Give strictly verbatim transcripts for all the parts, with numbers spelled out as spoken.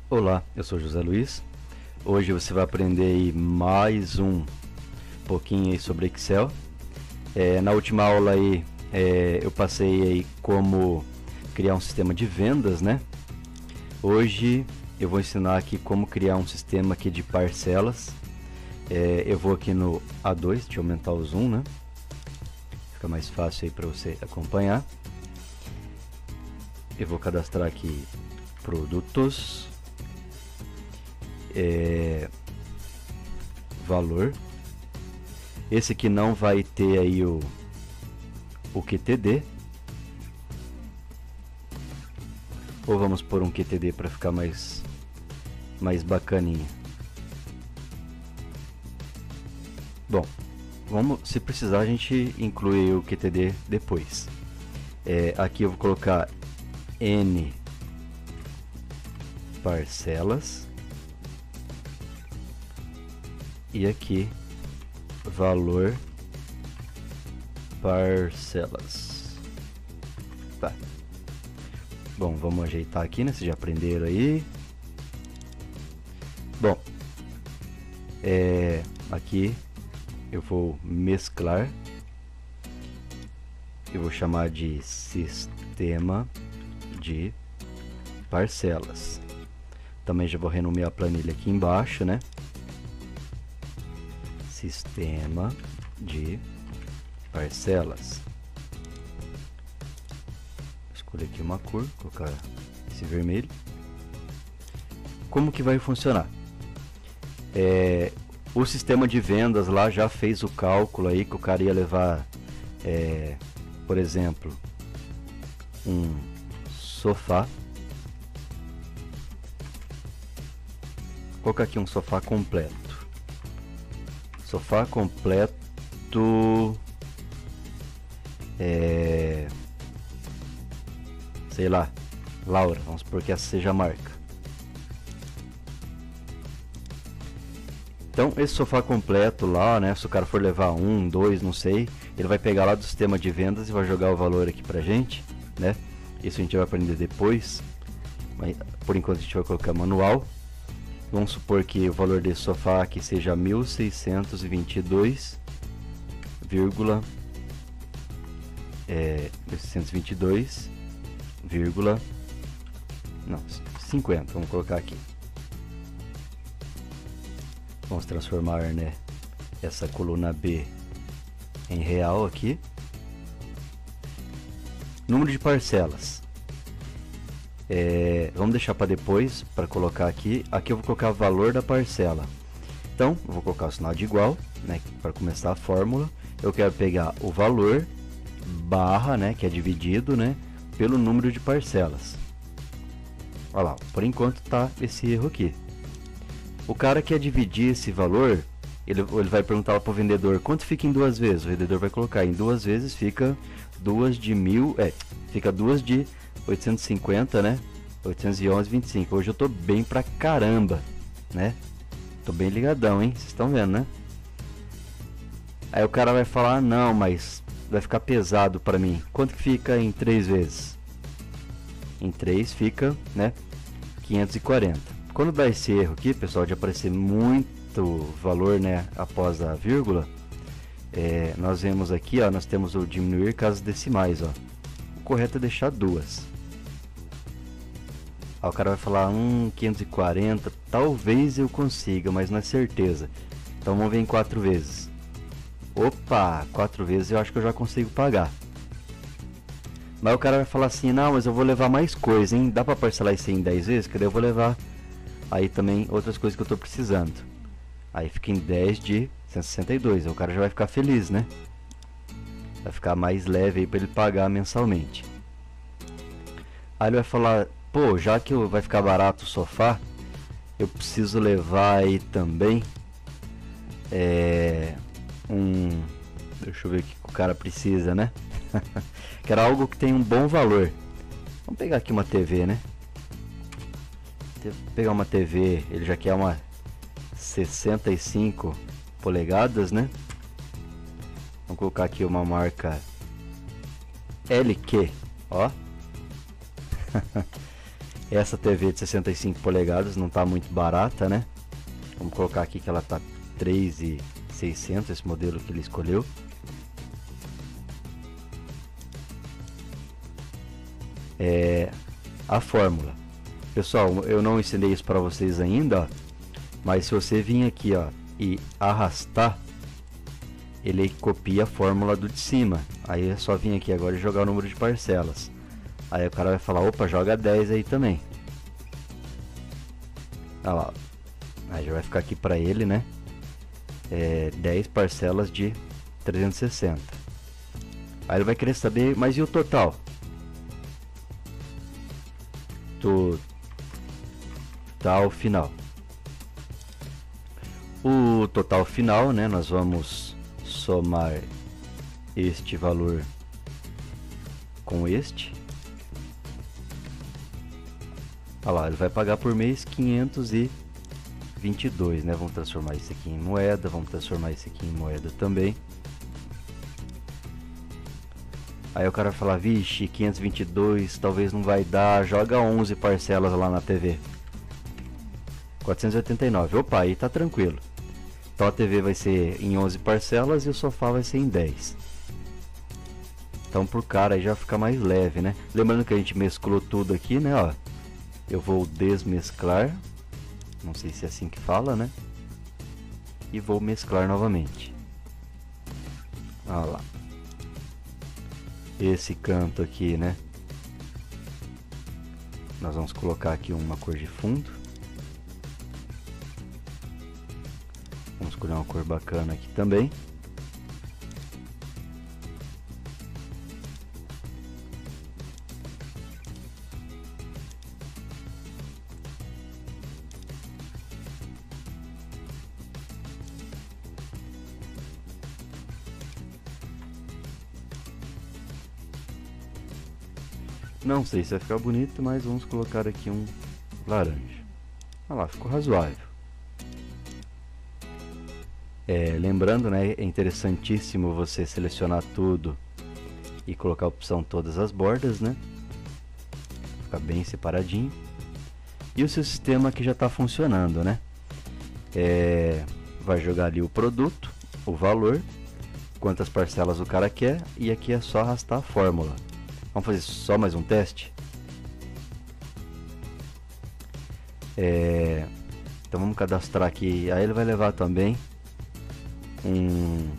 Olá, eu sou José Luiz. Hoje você vai aprender aí mais um pouquinho aí sobre Excel. É, na última aula aí é, eu passei aí como criar um sistema de vendas, né? Hoje eu vou ensinar aqui como criar um sistema aqui de parcelas. É, eu vou aqui no A dois, deixa eu aumentar o zoom, né? Fica mais fácil aí para você acompanhar. Eu vou cadastrar aqui produtos. É, valor. Esse aqui não vai ter aí o, o Q T D. Ou vamos pôr um Q T D para ficar mais, mais bacaninha. Bom, vamos, se precisar a gente inclui o Q T D depois. É, aqui eu vou colocar N parcelas. E aqui valor parcelas. Tá. Bom, vamos ajeitar aqui, né? Vocês já aprenderam aí. Bom, é, aqui eu vou mesclar. Eu vou chamar de sistema de parcelas. Também já vou renomear a planilha aqui embaixo, né? Sistema de parcelas. Escolher aqui uma cor, colocar esse vermelho. Como que vai funcionar? É, o sistema de vendas lá já fez o cálculo aí que o cara ia levar, é, por exemplo, um sofá. Vou colocar aqui um sofá completo. Sofá completo, é, sei lá, Laura, vamos supor que essa seja a marca. Então esse sofá completo lá, né, se o cara for levar um, dois, não sei, ele vai pegar lá do sistema de vendas e vai jogar o valor aqui pra gente, né? Isso a gente vai aprender depois, mas por enquanto a gente vai colocar manual. Vamos supor que o valor desse sofá aqui seja mil seiscentos e vinte e dois, é, mil seiscentos e vinte e dois, não, cinquenta, vamos colocar aqui. Vamos transformar, né, essa coluna B em real aqui. Número de parcelas. É, vamos deixar para depois, para colocar aqui. Aqui eu vou colocar o valor da parcela. Então, eu vou colocar o sinal de igual, né, para começar a fórmula. Eu quero pegar o valor, barra, né, que é dividido, né, pelo número de parcelas. Olha lá, por enquanto tá esse erro aqui. O cara quer dividir esse valor, ele, ele vai perguntar para o vendedor, quanto fica em duas vezes? O vendedor vai colocar, em duas vezes fica duas de mil, é, fica duas de oitocentos e cinquenta, né? oitocentos e onze, vinte e cinco. Hoje eu tô bem pra caramba, né? Tô bem ligadão, hein? Vocês estão vendo, né? Aí o cara vai falar, não, mas vai ficar pesado pra mim. Quanto que fica em três vezes? Em três fica, né? quinhentos e quarenta. Quando dá esse erro aqui, pessoal, de aparecer muito valor, né? Após a vírgula, é, nós vemos aqui, ó, nós temos o diminuir casas decimais, ó. O correto é deixar duas. Aí o cara vai falar, hum, quinhentos e quarenta, talvez eu consiga, mas não é certeza. Então vamos ver em quatro vezes. Opa, quatro vezes eu acho que eu já consigo pagar. Mas o cara vai falar assim, não, mas eu vou levar mais coisa, hein? Dá pra parcelar isso em dez vezes? Que daí eu vou levar aí também outras coisas que eu tô precisando. Aí fica em dez de cento e sessenta e dois, aí o cara já vai ficar feliz, né? Vai ficar mais leve aí pra ele pagar mensalmente. Aí ele vai falar, pô, já que vai ficar barato o sofá, eu preciso levar aí também é, um, deixa eu ver o que o cara precisa, né? Quero algo que tenha um bom valor. Vamos pegar aqui uma T V, né? Vou pegar uma T V, ele já quer uma sessenta e cinco polegadas, né? Vamos colocar aqui uma marca L Q, ó. Essa T V de sessenta e cinco polegadas não está muito barata, né? Vamos colocar aqui que ela tá três mil e seiscentos, esse modelo que ele escolheu. É a fórmula. Pessoal, eu não ensinei isso para vocês ainda, ó, mas se você vir aqui, ó, e arrastar, ele copia a fórmula do de cima. Aí é só vir aqui agora e jogar o número de parcelas. Aí o cara vai falar, opa, joga dez aí também. Olha lá. Aí já vai ficar aqui para ele, né? É, dez parcelas de trezentos e sessenta. Aí ele vai querer saber, mas e o total? Total final. O total final, né? Nós vamos somar este valor com este. Olha lá, ele vai pagar por mês quinhentos e vinte e dois, né? Vamos transformar isso aqui em moeda, vamos transformar isso aqui em moeda também. Aí o cara vai falar, vixe, quinhentos e vinte e dois, talvez não vai dar, joga onze parcelas lá na T V. quatrocentos e oitenta e nove, opa, aí tá tranquilo. Então a T V vai ser em onze parcelas e o sofá vai ser em dez. Então pro cara aí já fica mais leve, né? Lembrando que a gente mesclou tudo aqui, né, ó. Eu vou desmesclar, não sei se é assim que fala, né? E vou mesclar novamente. Olha lá. Esse canto aqui, né? Nós vamos colocar aqui uma cor de fundo. Vamos escolher uma cor bacana aqui também. Não sei se vai ficar bonito, mas vamos colocar aqui um laranja. Olha lá, ficou razoável. É, lembrando, né, é interessantíssimo você selecionar tudo e colocar a opção todas as bordas, né? Fica bem separadinho. E o seu sistema aqui já está funcionando, né? É, vai jogar ali o produto, o valor, quantas parcelas o cara quer, e aqui é só arrastar a fórmula. Vamos fazer só mais um teste? É, então vamos cadastrar aqui. Aí ele vai levar também um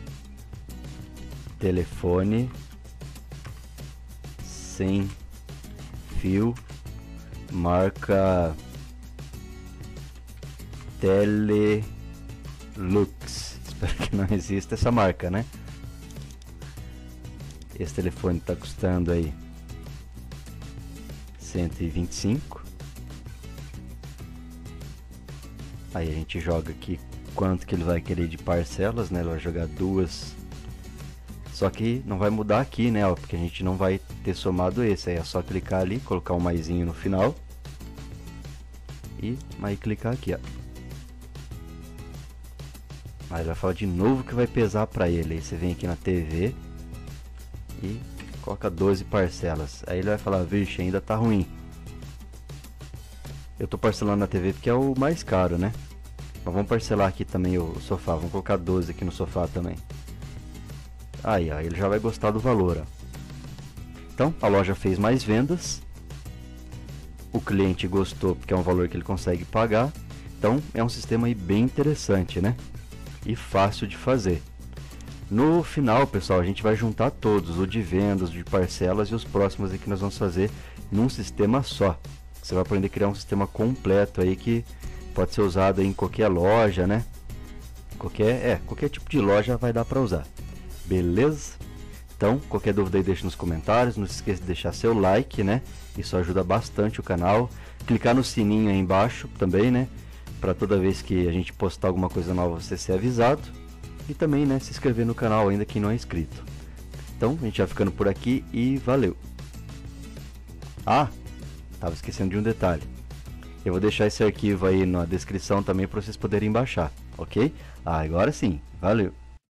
telefone sem fio, marca Telelux. Espero que não exista essa marca, né? Esse telefone está custando aí cento e vinte e cinco. Aí a gente joga aqui quanto que ele vai querer de parcelas, né? Ele vai jogar duas. Só que não vai mudar aqui, né? Ó, porque a gente não vai ter somado esse. Aí é só clicar ali, colocar um maisinho no final. E aí clicar aqui, ó. Aí ele vai falar de novo que vai pesar para ele. Aí você vem aqui na T V e coloca doze parcelas. Aí ele vai falar, vixe, ainda tá ruim. Eu tô parcelando na T V porque é o mais caro, né? Mas vamos parcelar aqui também o sofá. Vamos colocar doze aqui no sofá também. Aí, ó, ele já vai gostar do valor, ó. Então, a loja fez mais vendas. O cliente gostou porque é um valor que ele consegue pagar. Então, é um sistema aí bem interessante, né? E fácil de fazer. No final, pessoal, a gente vai juntar todos, o de vendas, o de parcelas e os próximos aqui que nós vamos fazer num sistema só. Você vai aprender a criar um sistema completo aí que pode ser usado em qualquer loja, né? Qualquer, é, qualquer tipo de loja vai dar para usar. Beleza? Então, qualquer dúvida aí deixa nos comentários, não se esqueça de deixar seu like, né? Isso ajuda bastante o canal. Clicar no sininho aí embaixo também, né? Para toda vez que a gente postar alguma coisa nova você ser avisado. E também, né, se inscrever no canal ainda quem não é inscrito. Então, a gente vai ficando por aqui e valeu. Ah, tava esquecendo de um detalhe. Eu vou deixar esse arquivo aí na descrição também para vocês poderem baixar, ok? Ah, agora sim, valeu.